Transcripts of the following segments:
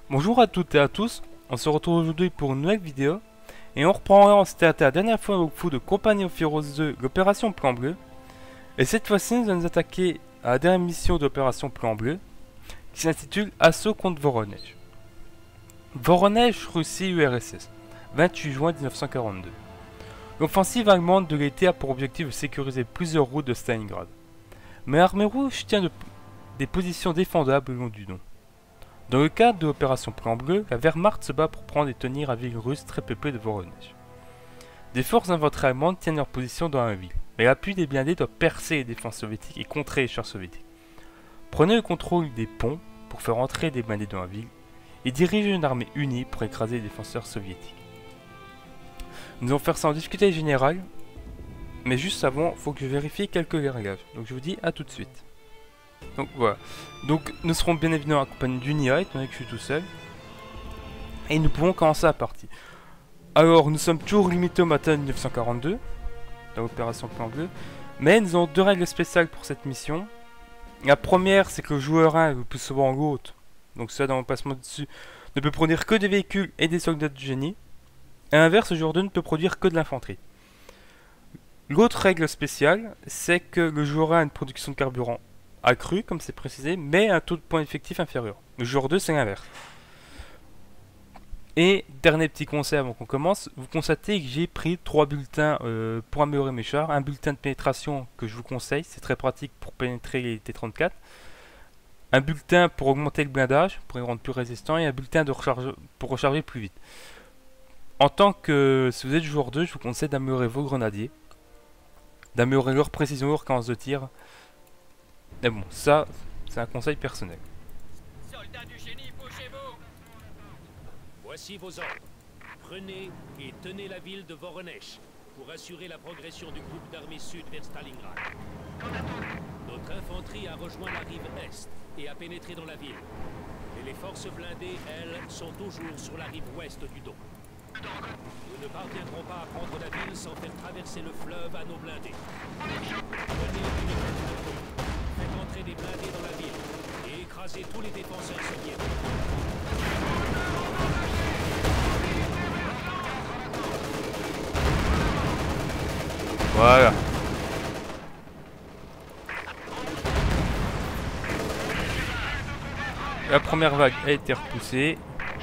Bonjour à toutes et à tous, on se retrouve aujourd'hui pour une nouvelle vidéo et on reprend, on s'était arrêté la dernière fois au coup de Company of Heroes 2, l'opération Plan Bleu. Et cette fois-ci nous allons nous attaquer à la dernière mission de l'opération Plan Bleu qui s'intitule Assaut contre Voronezh. Voronezh, Russie, URSS, 28 juin 1942. L'offensive allemande de l'été a pour objectif de sécuriser plusieurs routes de Stalingrad. Mais l'armée rouge tient des positions défendables le long du Don. Dans le cadre de l'opération Plan Bleu, la Wehrmacht se bat pour prendre et tenir la ville russe très peuplée de Voronezh. Des forces infantries allemandes tiennent leur position dans la ville, mais l'appui des blindés doit percer les défenses soviétiques et contrer les chars soviétiques. Prenez le contrôle des ponts pour faire entrer des blindés dans la ville et dirigez une armée unie pour écraser les défenseurs soviétiques. Nous allons faire ça en difficulté générale, mais juste avant, il faut que je vérifie quelques réglages. Donc je vous dis à tout de suite. Donc voilà. Donc nous serons bien évidemment accompagnés d'Unia, étant donné que je suis tout seul. Et nous pouvons commencer la partie. Alors nous sommes toujours limités au matin de 1942, dans l'opération Plan Bleu. Mais nous avons deux règles spéciales pour cette mission. La première, c'est que le joueur 1, le plus souvent l'autre, donc celui dans le placement dessus, ne peut produire que des véhicules et des soldats du génie. À l'inverse, le joueur 2 ne peut produire que de l'infanterie. L'autre règle spéciale, c'est que le joueur 1 a une production de carburant accru, comme c'est précisé, mais un taux de points effectifs inférieur. Le joueur 2, c'est l'inverse. Et dernier petit conseil avant qu'on commence, vous constatez que j'ai pris 3 bulletins pour améliorer mes chars. Un bulletin de pénétration que je vous conseille, c'est très pratique pour pénétrer les T-34. Un bulletin pour augmenter le blindage, pour les rendre plus résistants, et un bulletin de recharge, pour recharger plus vite. En tant que, si vous êtes joueur 2, je vous conseille d'améliorer vos grenadiers, d'améliorer leur précision, leur cadence de tir. Mais bon, ça, c'est un conseil personnel. Soldats du génie, bougez-vous! Voici vos ordres. Prenez et tenez la ville de Voronezh pour assurer la progression du groupe d'armées sud vers Stalingrad. Notre infanterie a rejoint la rive est et a pénétré dans la ville. Et les forces blindées, elles, sont toujours sur la rive ouest du Don. Nous ne parviendrons pas à prendre la ville sans faire traverser le fleuve à nos blindés. Prenez une équipe de Don. Faites entrer des blindés dans la ville et écrasez tous les défenseurs soviétiques. Voilà. La première vague a été repoussée.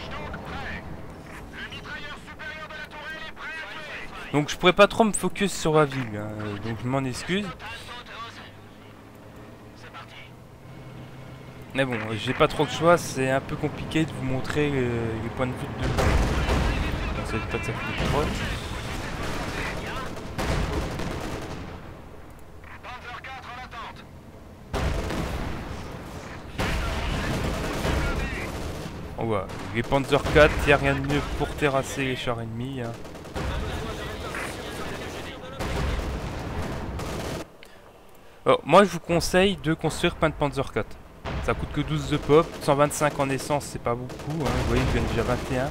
Donc je pourrais pas trop me focus sur la ville, hein, donc je m'en excuse. Mais bon, j'ai pas trop de choix, c'est un peu compliqué de vous montrer les points de vue de... Bon, ça veut pas de ça fait des proches. Oh, ouais. Les Panzer 4, il n'y a rien de mieux pour terrasser les chars ennemis. Hein. Alors, moi je vous conseille de construire plein de Panzer 4. Ça coûte que 12 de pop, 125 en essence c'est pas beaucoup, hein. Vous voyez je gagne déjà 21.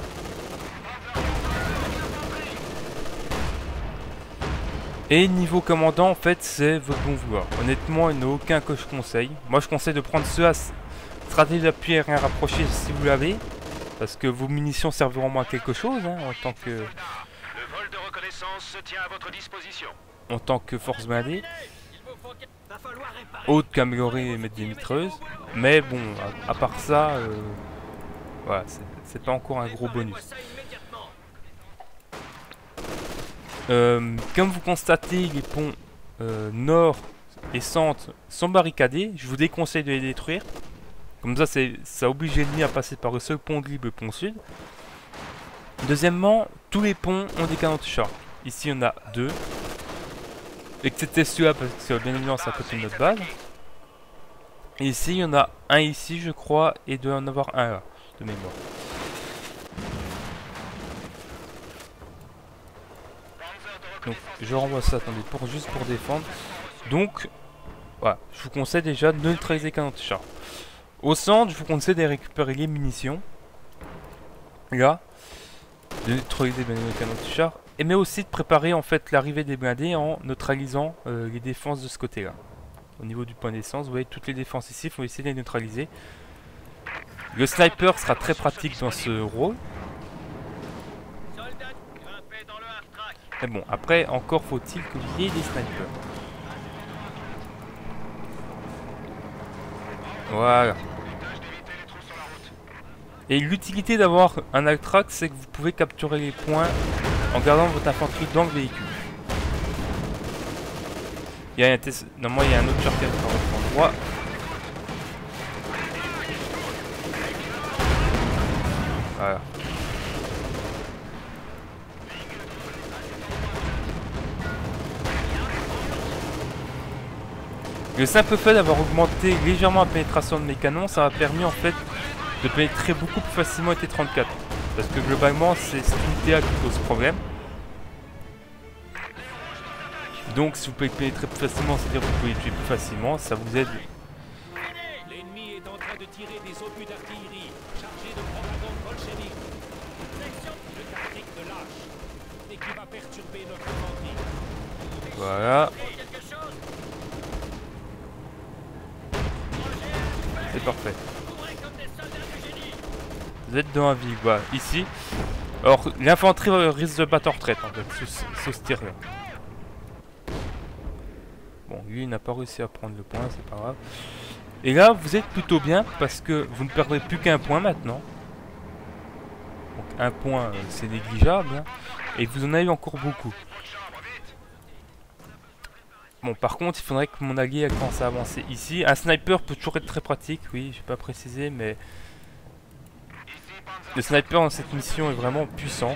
Et niveau commandant en fait c'est votre bon vouloir. Honnêtement il n'y en a aucun que je conseille. Moi je conseille de prendre ceux à stratégie d'appui aérien rapproché si vous l'avez. Parce que vos munitions serviront moins à quelque chose hein, en tant que... Le vol de reconnaissance se tient à votre disposition. En tant que force blindée. Autre qu'améliorer et mettre des mitrailleuses. Mais bon, à part ça, voilà, c'est pas encore un gros bonus. Comme vous constatez, les ponts nord et centre sont barricadés. Je vous déconseille de les détruire. Comme ça oblige l'ennemi à passer par le seul pont de libre, le pont sud. Deuxièmement, tous les ponts ont des canons de char. Ici, il y en a 2. Excepté celui-là, parce que bien évidemment, c'est à côté de notre base. Et ici, il y en a un ici, je crois, et il doit en avoir un là, de mémoire. Donc, je renvoie ça, attendez, juste pour défendre. Donc, voilà, je vous conseille déjà de neutraliser les canons de char. Au centre, je vous conseille de récupérer les munitions. Là, de neutraliser bien les canons de char. Mais aussi de préparer en fait l'arrivée des blindés en neutralisant les défenses de ce côté là. Au niveau du point d'essence, vous voyez toutes les défenses ici, il faut essayer de les neutraliser. Le sniper sera très pratique dans ce rôle. Mais bon, après, encore faut-il que vous ayez des snipers. Voilà. Et l'utilité d'avoir un Altrac, c'est que vous pouvez capturer les points en gardant votre infanterie dans le véhicule. Il y a un test... Normalement, il y a un autre shortcut par votre endroit. Voilà. Le simple fait d'avoir augmenté légèrement la pénétration de mes canons, ça m'a permis en fait de pénétrer beaucoup plus facilement les T-34. Parce que globalement, c'est cette unité-là qui pose problème. Donc si vous pouvez pénétrer plus facilement, c'est-à-dire que vous pouvez les tuer plus facilement, ça vous aide. L'ennemi est en train de tirer des obus d'artillerie chargés de propagande bolchevique. Le tactique de lâche et qui va perturber notre infanterie. Voilà. C'est parfait. Vous êtes dans un ville, voilà, ici. Alors l'infanterie risque de battre en retraite en fait, sur ce tir-là. Bon, lui il n'a pas réussi à prendre le point, c'est pas grave. Et là, vous êtes plutôt bien parce que vous ne perdrez plus qu'un point maintenant. Donc un point, c'est négligeable. Hein, et vous en avez encore beaucoup. Bon, par contre, il faudrait que mon allié commence à avancer ici. Un sniper peut toujours être très pratique, oui, je vais pas préciser, mais... Le sniper dans cette mission est vraiment puissant.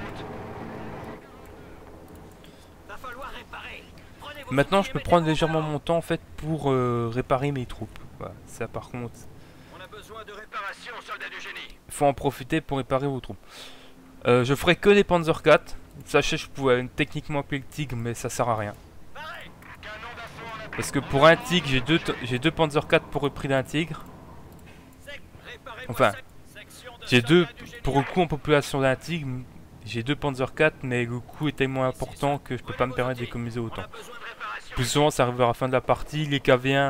Maintenant, je peux prendre légèrement mon temps en fait pour réparer mes troupes. Voilà, ça par contre... Il faut en profiter pour réparer vos troupes. Je ferai que des Panzer IV. Sachez, je pouvais techniquement appeler le Tigre, mais ça sert à rien. Parce que pour un Tigre, j'ai deux Panzer IV pour le prix d'un Tigre. Enfin, j'ai deux, pour le coût en population d'un Tigre, j'ai deux Panzer IV, mais le coût est tellement important que je peux pas me permettre d'économiser autant. Plus souvent, ça arrive à la fin de la partie, les KV1...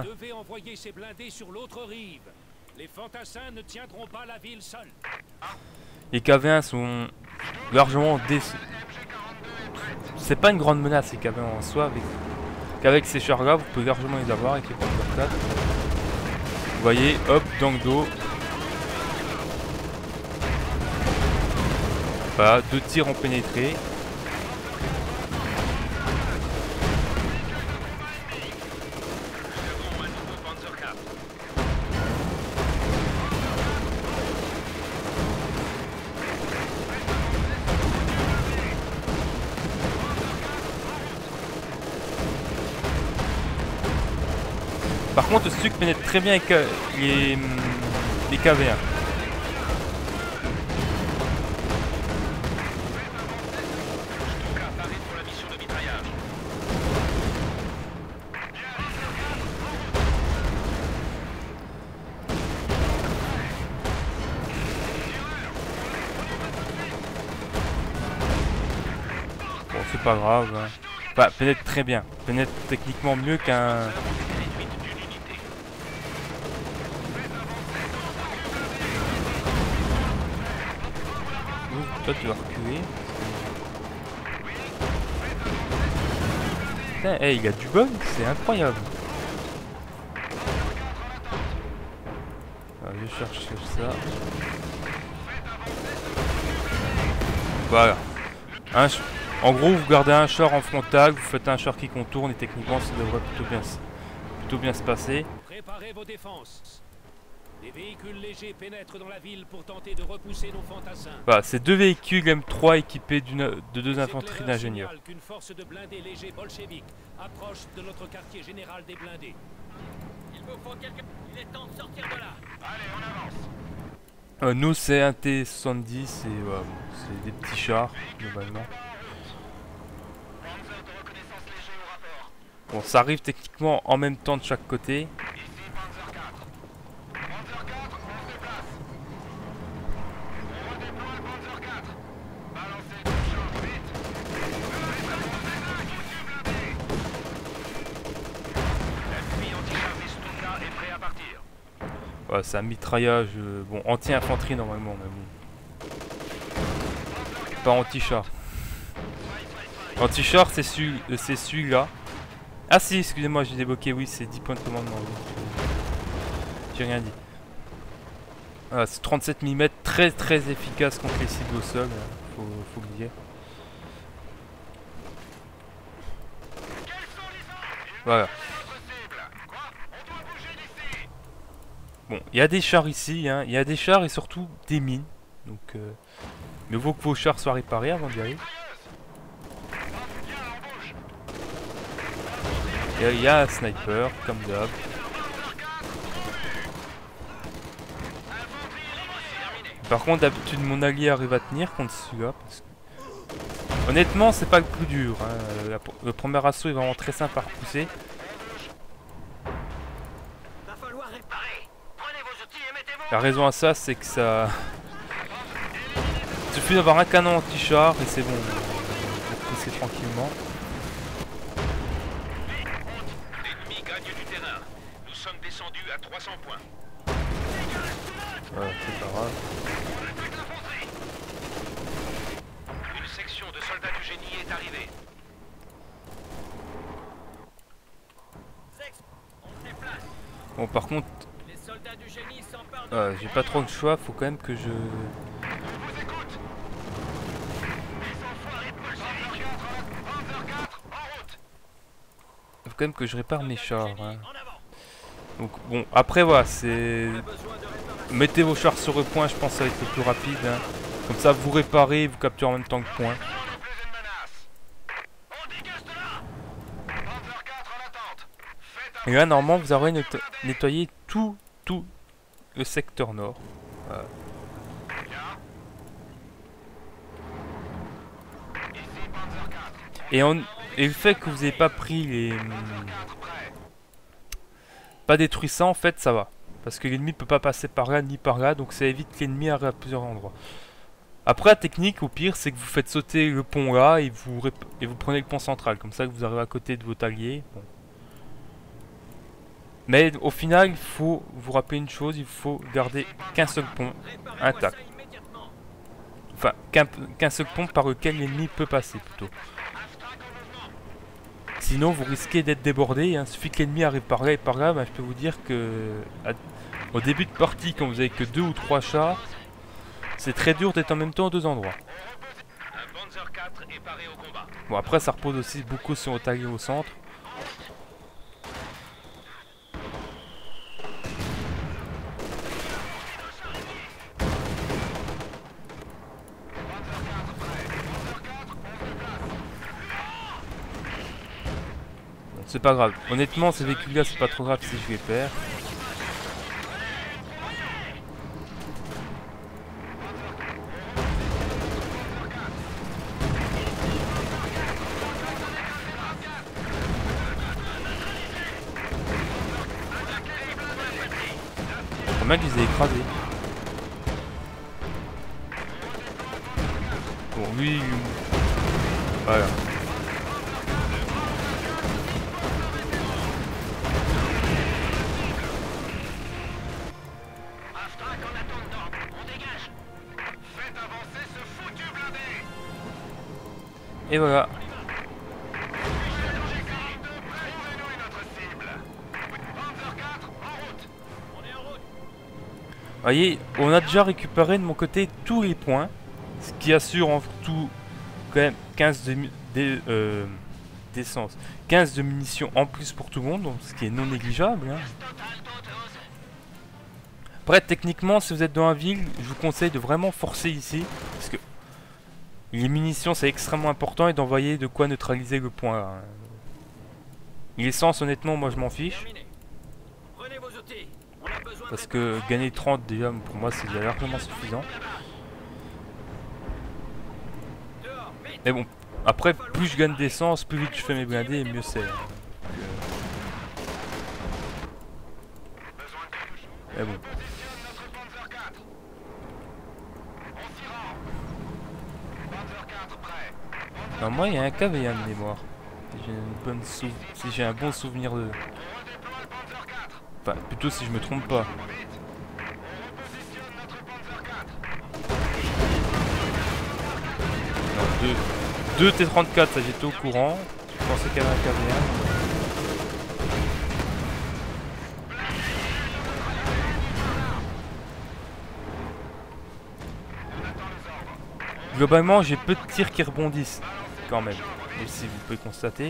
Les fantassins ne tiendront pas la ville seule. Les KV1 sont largement c'est pas une grande menace les KV1 en soi, qu'avec ces chars là vous pouvez largement les avoir avec les Panzer 4. Vous voyez, hop, dans le dos. Voilà, 2 tirs ont pénétré. Par contre, ce truc pénètre très bien avec les KV1. Bon, c'est pas grave. Hein. Enfin, pénètre très bien. Pénètre techniquement mieux qu'un... Toi tu vas reculer. Putain, hey, il a du bug, c'est incroyable. Alors, je cherche ça. Voilà. En gros, vous gardez un char en frontal, vous faites un char qui contourne et techniquement ça devrait plutôt bien se passer. Préparez vos défenses. Des véhicules légers pénètrent dans la ville pour tenter de repousser nos fantassins. Voilà, c'est 2 véhicules M3 équipés de 2 infanteries d'ingénieurs. Qu'une force de blindés légers bolcheviques approche de notre quartier général des blindés. Il vous faut quelqu'un. Il est temps de sortir de là. Allez, on avance. Nous, c'est un T-70 et c'est des petits chars, globalement. Bon, ça arrive techniquement en même temps de chaque côté. Ouais, c'est un mitraillage, bon, anti-infanterie normalement, mais bon. Pas anti-char. Anti-char, c'est celui-là. Ah si, excusez-moi, j'ai débloqué, oui, c'est 10 points de commandement. Oui. J'ai rien dit. Voilà, c'est 37 mm, très très efficace contre les cibles au sol, faut le dire. Voilà. Bon, il y a des chars ici, hein. Il y a des chars et surtout des mines. Donc, mieux vaut que vos chars soient réparés avant d'y aller. Il y a un sniper, comme d'hab. Par contre, d'habitude, mon allié arrive à tenir contre celui-là. Parce que... honnêtement, c'est pas le plus dur. Hein. Le premier assaut est vraiment très simple à repousser. La raison à ça, c'est que ça... il suffit d'avoir un canon anti-char et c'est bon. Vous poussez tranquillement. L'ennemi gagne du terrain. Nous sommes descendus à 300 points. Ouais, c'est pas grave. Une section de soldats du génie est arrivée. Bon, par contre, j'ai pas trop le choix, faut quand même que je... faut quand même que je répare mes chars. Hein. Donc bon, après voilà, c'est... mettez vos chars sur le point, je pense que ça va être le plus rapide. Hein. Comme ça, vous réparez, vous capturez en même temps que le point. Et là, normalement, vous aurez nettoyé tout le secteur nord. Voilà. Et le fait que vous n'ayez pas pris les... pas détruit ça, en fait, ça va. Parce que l'ennemi ne peut pas passer par là ni par là, donc ça évite que l'ennemi arrive à plusieurs endroits. Après, la technique, au pire, c'est que vous faites sauter le pont là et vous prenez le pont central. Comme ça, que vous arrivez à côté de votre allié. Bon. Mais au final, il faut vous rappeler une chose, il faut garder qu'un seul pont intact. Enfin, qu'un seul pont par lequel l'ennemi peut passer, plutôt. Sinon, vous risquez d'être débordé. Il suffit que l'ennemi arrive par là et par là. Ben, je peux vous dire que au début de partie, quand vous avez que 2 ou 3 chars, c'est très dur d'être en même temps aux deux endroits. Bon, après, ça repose aussi beaucoup sur votre allié au centre. C'est pas grave. Honnêtement, ces véhicules-là, c'est pas trop grave si je les perds. Comment je les ai écrasés. Bon, lui... voilà. Et voilà. Vous voyez, on a déjà récupéré de mon côté tous les points, ce qui assure en tout quand même 15 d'essence, 15 de munitions en plus pour tout le monde, donc ce qui est non négligeable. Hein. Après, techniquement, si vous êtes dans la ville, je vous conseille de vraiment forcer ici, parce que les munitions c'est extrêmement important et d'envoyer de quoi neutraliser le point là. L'essence, honnêtement, moi je m'en fiche. Parce que gagner 30 déjà, pour moi c'est déjà largement suffisant. Mais bon, après plus je gagne d'essence, plus vite je fais mes blindés et mieux c'est. Mais bon. Alors moi il y a un KV1 de mémoire. Si j'ai un bon souvenir de... Enfin, plutôt si je me trompe pas. deux T-34, ça j'étais au courant. Je pensais qu'il y avait un KV1. Globalement, j'ai peu de tirs qui rebondissent, quand même. Aussi, vous pouvez constater.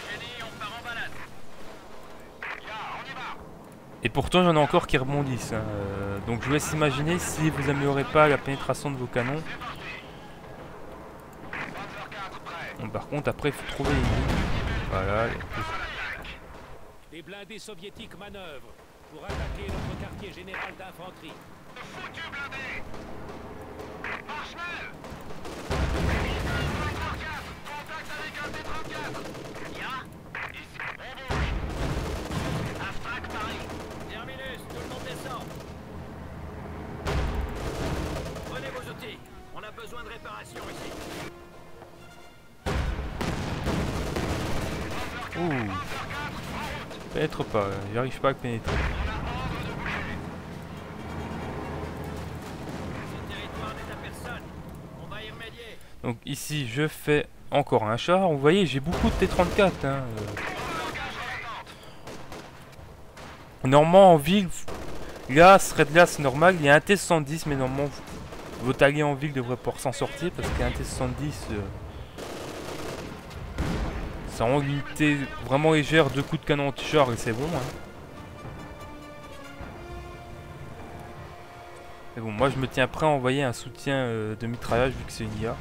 Et pourtant, j'en ai encore qui rebondissent. Hein. Donc, je vous laisse imaginer si vous améliorez pas la pénétration de vos canons. Bon, par contre, après, il faut trouver une ligne. Voilà. Les blindés soviétiques manœuvrent pour attaquer notre quartier général d'infanterie. Foutu blindé! Marshall! Contact avec un T-34! Ya? Ici, on bouge! Aftrak Paris! Terminus, tout le monde descend! Prenez vos outils, on a besoin de réparation ici. Ouh. Pénètre pas, j'arrive pas à pénétrer. Donc ici je fais encore un char. Vous voyez j'ai beaucoup de T-34 hein. Normalement en ville, là ce serait de là c'est normal, il y a un T-70 mais normalement votre allié en ville devrait pouvoir s'en sortir parce qu'il y a un T-70 ça rend une unité vraiment légère, 2 coups de canon anti-char et c'est bon hein. Mais bon moi je me tiens prêt à envoyer un soutien de mitraillage vu que c'est une IA.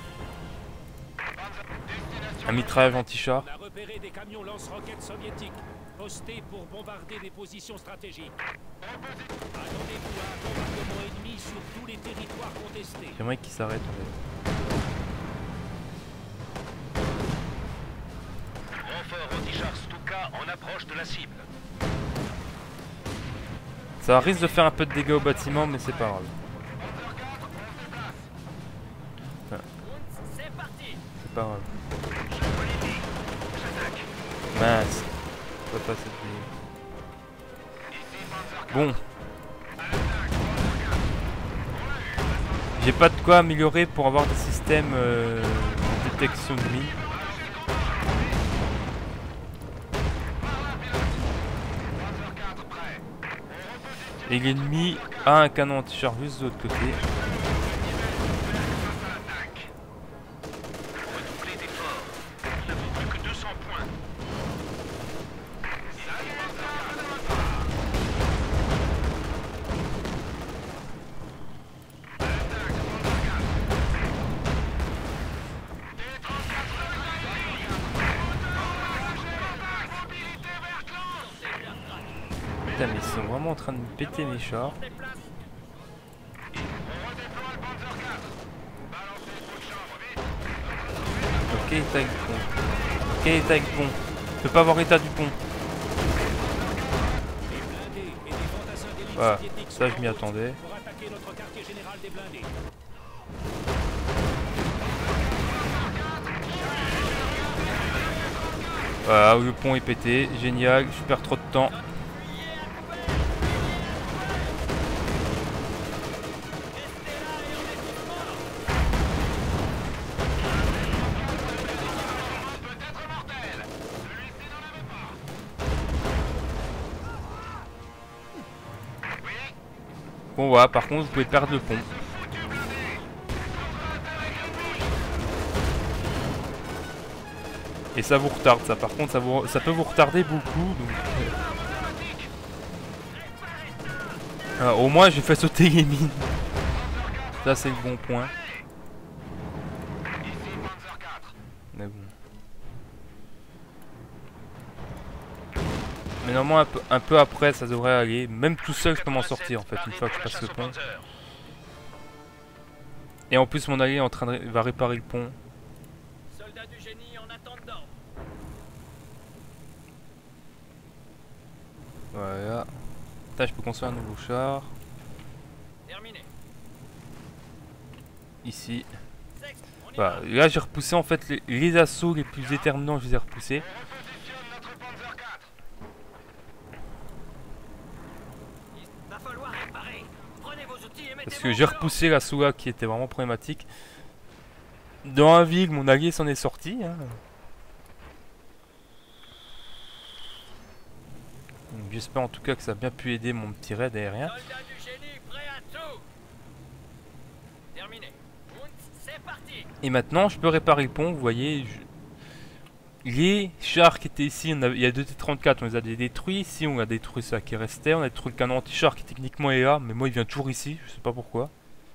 Un mitraillage anti-char. On a repéré des camions lance-roquettes soviétiques postés pour bombarder des positions stratégiques. Attendez-vous à un bombardement ennemi sur tous les territoires contestés. J'aimerais qu'il s'arrête en fait. Renfort anti-char Stuka en approche de la cible. Ça risque de faire un peu de dégâts au bâtiment mais c'est pas grave. Enfin, C'est parti! c'est pas grave. Mince. On va pas cette Bon. J'ai pas de quoi améliorer pour avoir des systèmes de détection de mines. Et l'ennemi a un canon anti-char juste de l'autre côté. Redoublez d'efforts. Nous n'avons plus que 200 points. Putain mais ils sont vraiment en train de me péter mes chars. Ok, état du pont. Ok, état du pont. Je peux pas avoir état du pont. Voilà, ça je m'y attendais. Pour attaquer notre quartier général des blindés. Voilà, le pont est pété. Génial, je perds trop de temps. Bon voilà, par contre vous pouvez perdre le pont. Et ça vous retarde ça, par contre ça peut vous retarder beaucoup. Donc... Alors, au moins j'ai fait sauter les mines. Ça c'est le bon point. Mais bon. Mais normalement un peu après ça devrait aller. Même tout seul je peux m'en sortir en fait une fois que je passe le pont. Et en plus mon allié est en train de va réparer le pont. Soldats du génie en attendant. Voilà. Là je peux construire un nouveau char. Terminé. Ici. On y Voilà. va. Là j'ai repoussé en fait les assauts les plus déterminants, je les ai repoussés. Repositionne notre Panzer 4. Il va falloir réparer. Prenez vos outils et mettez. Parce que j'ai repoussé l'assaut là qui était vraiment problématique. Dans un ville, mon allié s'en est sorti. Hein. J'espère en tout cas que ça a bien pu aider mon petit raid aérien. Soldats du génie, prêts à tout. Terminé. C'est parti. Et maintenant, je peux réparer le pont. Vous voyez, les chars qui étaient ici, il y a deux T-34, on les a détruits. Ici, on a détruit ça qui restait. On a détruit le canon anti-char qui techniquement est là, mais moi il vient toujours ici. Je sais pas pourquoi.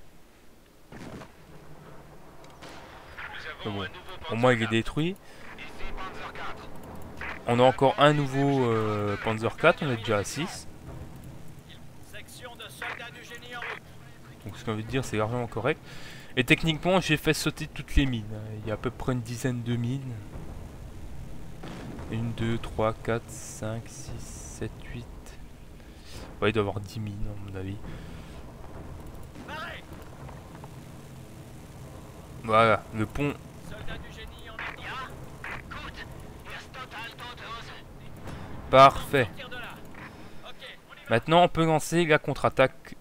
Mais bon, au moins il est détruit. On a encore un nouveau Panzer 4, on est déjà à 6. Section de soldats du génie en route. Donc ce qu'on veut dire c'est largement correct. Et techniquement j'ai fait sauter toutes les mines. Il y a à peu près une dizaine de mines. 1, 2, 3, 4, 5, 6, 7, 8. Ouais, il doit y avoir 10 mines à mon avis. Voilà, le pont. Soldats du génie en route. Parfait. Sortir de là. Ok, on y va. Maintenant on peut lancer la contre-attaque.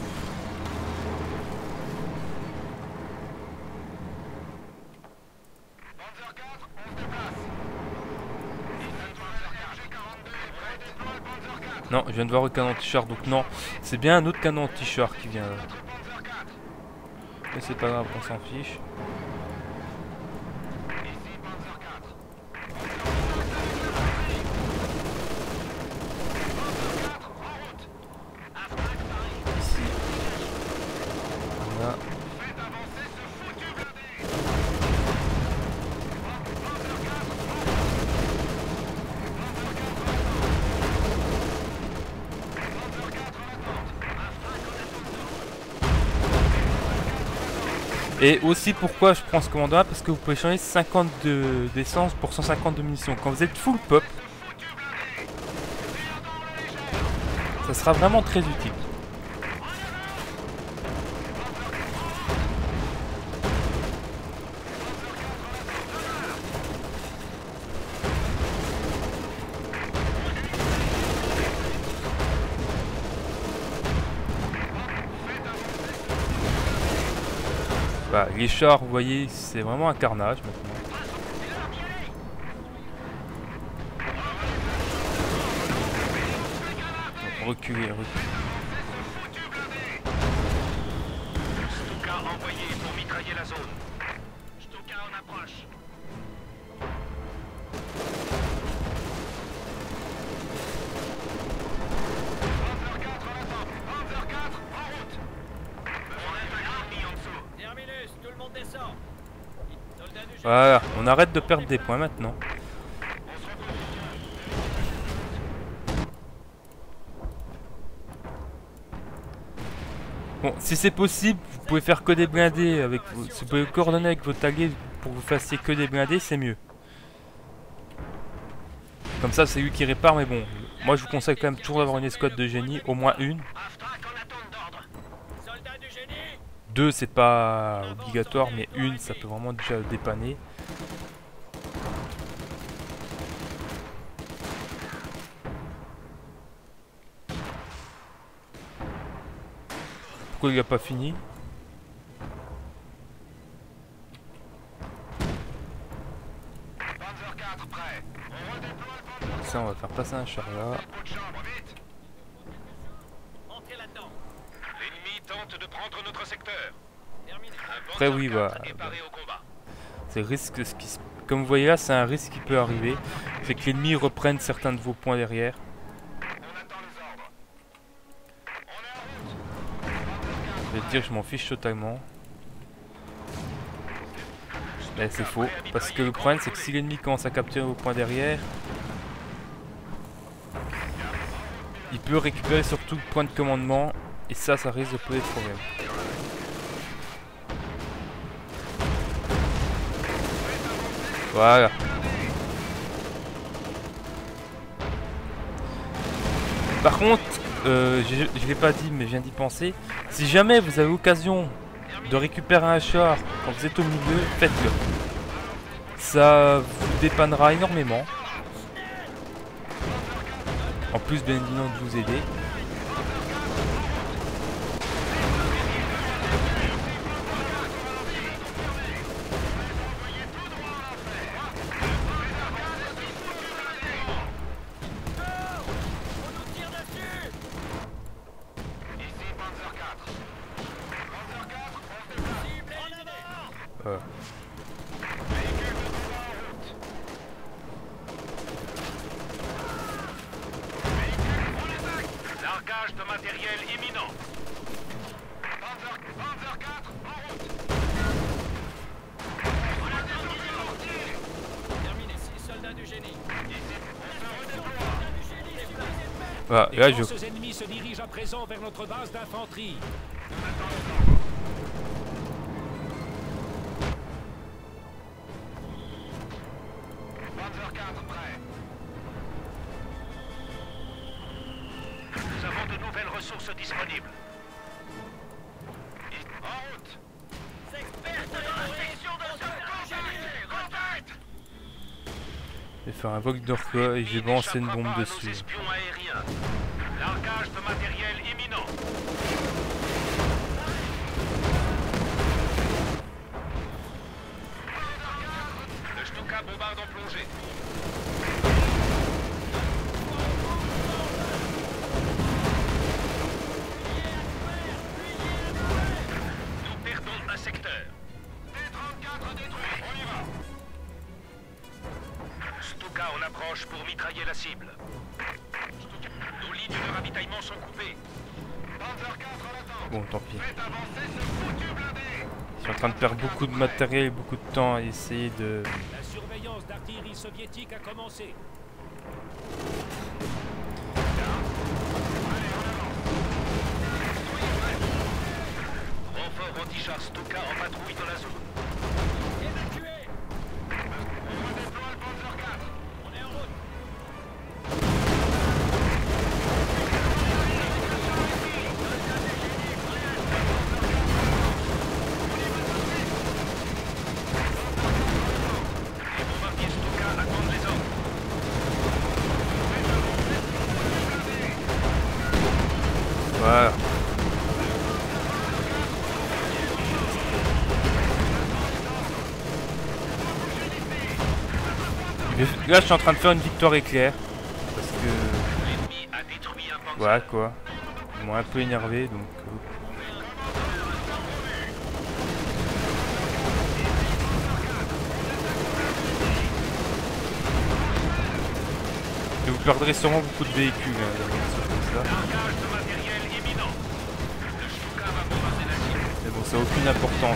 Panzer 4, on se déplace. Redéploie le Panzer 4. Non, je viens de voir le canon anti-char, donc non. C'est bien un autre canon anti-char qui vient là. Panzer 4. Mais c'est pas grave, on s'en fiche. Ici Panzer 4. Ici. Voilà. Faites avancer ce foutu blindé. Et aussi pourquoi je prends ce commandant là, parce que vous pouvez changer 50 d'essence pour 150 de munitions. Quand vous êtes full pop, ça sera vraiment très utile. Voilà, les chars, vous voyez, c'est vraiment un carnage maintenant. Donc, reculer, reculer. Stuka envoyé pour mitrailler la zone. Stuka en approche. Panzer 4 en attente. Panzer 4 en route. On est un ennemi en dessous. Terminus, tout le monde descend. Soldats du génie. Voilà, on arrête de perdre des points maintenant. Bon, si c'est possible, vous pouvez faire que des blindés avec vous. Si vous pouvez coordonner avec votre allié pour que vous fassiez que des blindés, c'est mieux. Comme ça, c'est lui qui répare, mais bon, moi je vous conseille quand même toujours d'avoir une escouade de génie, au moins une. Aftrak en attente d'ordre. Soldats du génie. 2 c'est pas obligatoire, mais une ça peut vraiment déjà dépanner. Pourquoi il a pas fini? Panzer 4 prêt. On redéploie le Panzer. Ça on va faire passer un char là. Dépôt de chambre, vite. Entrez là-dedans. L'ennemi tente de prendre notre secteur. Terminé. Après, oui, bah, Préparé au combat. C'est risque comme vous voyez là, c'est un risque qui peut arriver. C'est que l'ennemi reprenne certains de vos points derrière. On attend les ordres. On est en route. Je vais te dire, je m'en fiche totalement. Mais c'est faux, parce que le problème c'est que si l'ennemi commence à capturer vos points derrière, il peut récupérer surtout le point de commandement, et ça risque de poser problème. Voilà. Par contre, je l'ai pas dit mais je viens d'y penser, si jamais vous avez l'occasion de récupérer un char quand vous êtes au milieu, faites-le. Ça vous dépannera énormément. En plus bien évidemment de vous aider. Largage de matériel imminent. Panzer 4, en route. Terminé, 6 soldats du génie. Voilà, et Les là je... forces ennemies se dirigent à présent vers notre base d'infanterie. Panzer 4 prêt. Nous avons de nouvelles ressources disponibles. En route. Je vais faire un vogue d'orca et je vais balancer une bombe Nos dessus. espions aériens. Largage de matériel imminent. Le Stuka bombarde en plongée. Nous perdons un secteur. T-34 détruit. On y va. Stuka en approche pour mitrailler la cible. Nos lignes de ravitaillement sont coupées. Panzer 4 à l'attente. Bon, tant pis. Faites avancer ce foutu blindé. Je suis en train de perdre beaucoup de matériel et beaucoup de temps à essayer de... La surveillance d'artillerie soviétique a commencé. Renfort anti-char Stuka en patrouille dans la zone. Évacué. On redéploie le Panzer 4. On est en route. Les bombardiers Stuka attendent les ordres. Voilà. Là je suis en train de faire une victoire éclair. Parce que... L'ennemi a détruit un Panzer. Voilà quoi. Ils m'ont un peu énervé donc... Et vous perdrez sûrement beaucoup de véhicules hein, dans une chose comme ça. Largage de matériel imminent. Le Stuka va bombarder la cible. Mais bon, ça n'a aucune importance.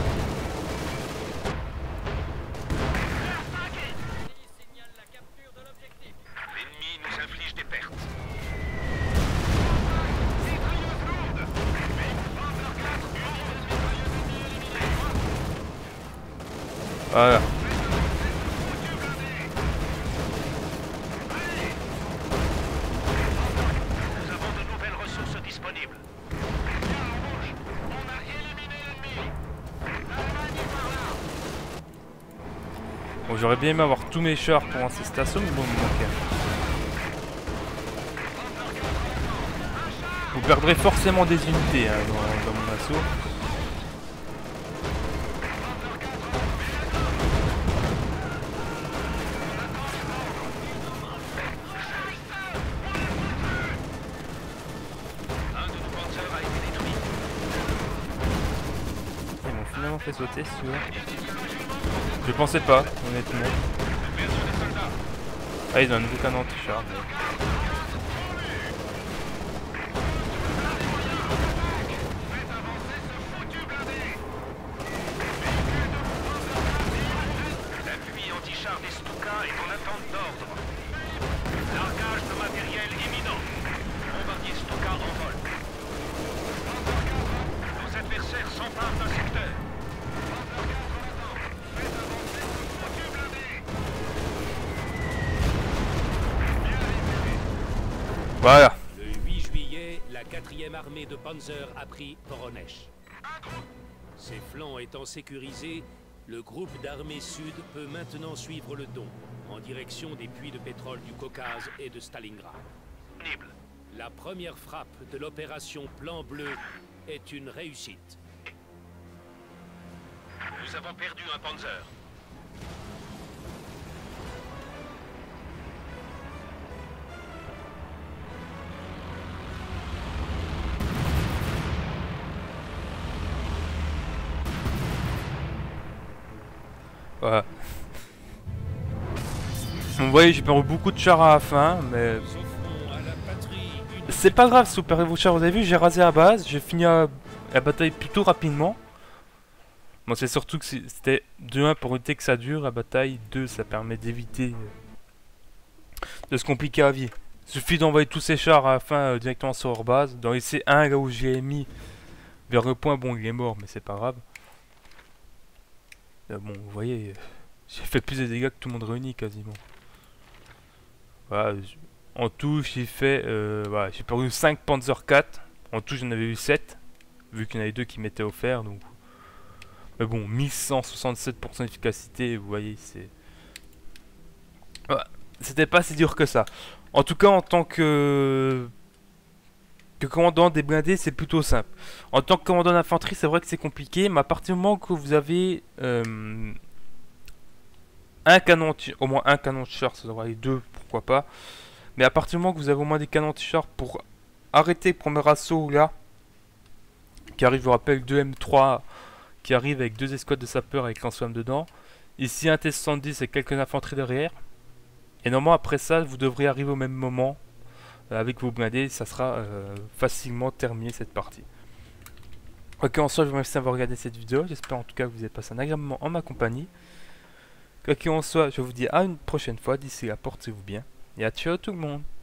L'ennemi nous inflige des pertes. Voilà. Nous avons de nouvelles ressources disponibles. On a éliminé l'ennemi. L'Allemagne est par là. Bon, j'aurais bien aimé avoir tous mes chars pour lancer cette assaut, mais bon, il me manquait. Vous perdrez forcément des unités hein, dans mon assaut. Un de nos Panzers a été détruit. Ils m'ont finalement fait sauter, si tu veux. Je pensais pas, honnêtement. Perdu des soldats. Ah, ils ont un nouveau canon anti-char. mais- Faites avancer ce foutu blindé. L'appui anti-char des Stuka est en attente d'ordre. Largage de matériel imminent. Bombardier Stuka en vol. Nos adversaires s'emparent d'un secteur. Voilà. Le 8 juillet, la 4e armée de Panzer a pris Voronezh. Ses flancs étant sécurisés, le groupe d'armée sud peut maintenant suivre le Don, en direction des puits de pétrole du Caucase et de Stalingrad. Disponible. La première frappe de l'opération Plan Bleu est une réussite. Nous avons perdu un Panzer. Voilà. Vous voyez, j'ai perdu beaucoup de chars à la fin, mais Nous offrons à la patrie une c'est pas grave si vous perdez vos chars. Vous avez vu, j'ai rasé la base, j'ai fini la bataille plutôt rapidement. Bon, c'est surtout que c'était de 1 pour éviter que ça dure la bataille, 2 ça permet d'éviter de se compliquer la vie. Suffit d'envoyer tous ces chars à la fin directement sur leur base. Dans les C1 là où j'ai mis vers le point, bon il est mort mais c'est pas grave. Bon vous voyez, j'ai fait plus de dégâts que tout le monde réuni quasiment. Voilà, en tout j'ai fait, voilà, j'ai perdu 5 Panzer 4. En tout j'en avais eu 7. Vu qu'il y en avait 2 qui m'étaient offerts donc. Mais bon, 1167% d'efficacité, vous voyez, c'est... Voilà. C'était pas si dur que ça. En tout cas, en tant que commandant des blindés, c'est plutôt simple. En tant que commandant d'infanterie, c'est vrai que c'est compliqué, mais à partir du moment que vous avez un canon, au moins un canon de char, ça devrait aller 2, pourquoi pas. Mais à partir du moment que vous avez au moins des canons de char pour arrêter le premier assaut là, qui arrive, je vous rappelle, 2 M3 qui arrive avec 2 escouades de sapeurs avec lance-flammes dedans. Ici un T-70 et quelques infanteries derrière. Et normalement après ça, vous devrez arriver au même moment avec vos blindés, ça sera facilement terminé cette partie. Ok, en soit, je vous remercie d'avoir regardé cette vidéo. J'espère en tout cas que vous avez passé un agréable moment en ma compagnie. Quoi qu'il en soit, je vous dis à une prochaine fois. D'ici là, portez-vous bien. Et à ciao tout le monde.